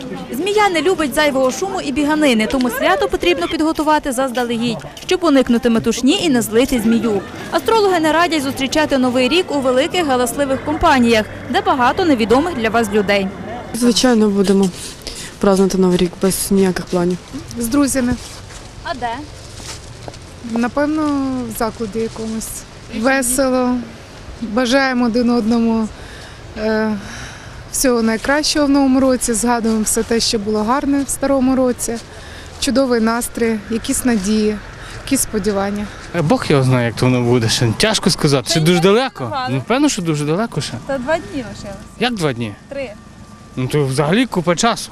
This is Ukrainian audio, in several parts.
Змія не любить зайвого шуму і біганини, тому свято потрібно підготувати заздалегідь, щоб уникнути метушні і не злити змію. Астрологи не радять зустрічати Новий рік у великих галасливих компаніях, де багато невідомих для вас людей. Звичайно, будемо празднувати Новий рік без ніяких планів. З друзями. А де? Напевно, в закладі якомусь. Весело. Бажаємо один одному всього найкращого в новому році. Згадуємо все те, що було гарне в старому році. Чудовий настрій, якісь надії, якісь сподівання. Бог його знає, як то воно буде. Ще тяжко сказати. Ще дуже далеко. Напевно, що дуже далеко ще. Та 2 дні лишилось. Як 2 дні? 3. Ну то взагалі купа часу.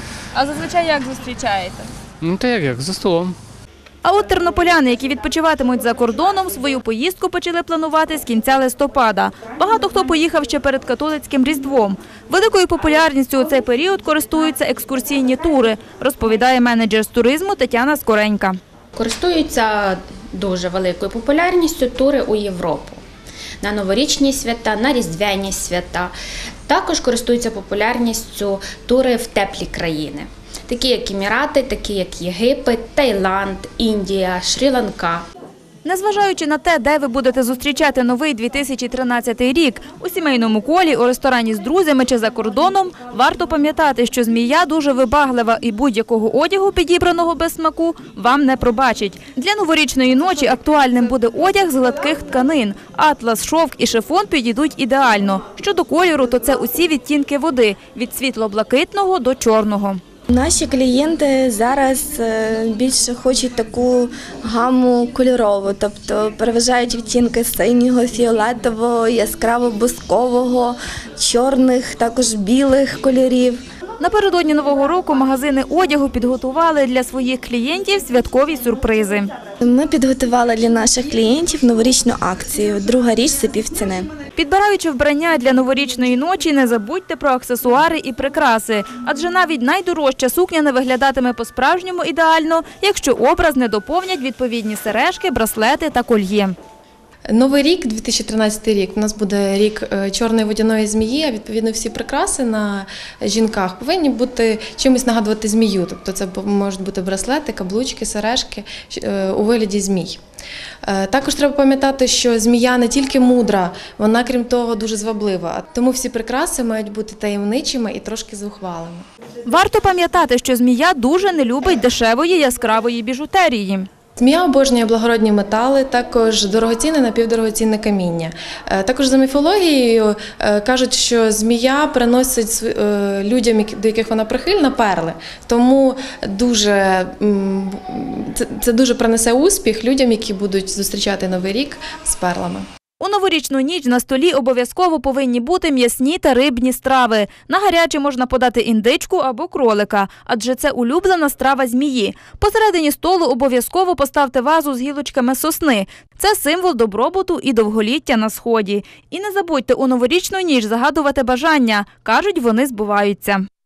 А зазвичай як зустрічаєте? Ну та як, за столом. А от тернополяни, які відпочиватимуть за кордоном, свою поїздку почали планувати з кінця листопада. Багато хто поїхав ще перед католицьким Різдвом. Великою популярністю у цей період користуються екскурсійні тури, розповідає менеджер з туризму Тетяна Скоренька. Користуються дуже великою популярністю тури у Європу. На новорічні свята, на різдвяні свята. Також користуються популярністю тури в теплі країни. Такі як Емірати, такі як Єгипет, Таїланд, Індія, Шрі-Ланка. Незважаючи на те, де ви будете зустрічати новий 2013 рік, у сімейному колі, у ресторані з друзями чи за кордоном, варто пам'ятати, що змія дуже вибаглива і будь-якого одягу, підібраного без смаку, вам не пробачить. Для новорічної ночі актуальним буде одяг з гладких тканин. Атлас, шовк і шифон підійдуть ідеально. Щодо кольору, то це усі відтінки води – від світло-блакитного до чорного. Наші клієнти зараз більше хочуть таку гаму кольорову, тобто переважають відтінки синього, фіолетового, яскраво-бускового, чорних, також білих кольорів. Напередодні Нового року магазини одягу підготували для своїх клієнтів святкові сюрпризи. Ми підготували для наших клієнтів новорічну акцію «Друга річ за півціни». Підбираючи вбрання для новорічної ночі, не забудьте про аксесуари і прикраси. Адже навіть найдорожча сукня не виглядатиме по-справжньому ідеально, якщо образ не доповнять відповідні сережки, браслети та кольє. Новий рік, 2013 рік, у нас буде рік чорної водяної змії, а відповідно всі прикраси на жінках повинні бути чимось нагадувати змію. Тобто це можуть бути браслети, каблучки, сережки у вигляді змій. Також треба пам'ятати, що змія не тільки мудра, вона, крім того, дуже зваблива. Тому всі прикраси мають бути таємничими і трошки зухвалими. Варто пам'ятати, що змія дуже не любить дешевої яскравої біжутерії. Змія обожнює благородні метали, також дорогоцінне, напівдорогоцінне каміння. Також за міфологією кажуть, що змія приносить людям, до яких вона прихильна, перли. Тому це дуже принесе успіх людям, які будуть зустрічати Новий рік з перлами. У новорічну ніч на столі обов'язково повинні бути м'ясні та рибні страви. На гаряче можна подати індичку або кролика, адже це улюблена страва змії. Посередині столу обов'язково поставте вазу з гілочками сосни. Це символ добробуту і довголіття на Сході. І не забудьте у новорічну ніч загадувати бажання. Кажуть, вони збуваються.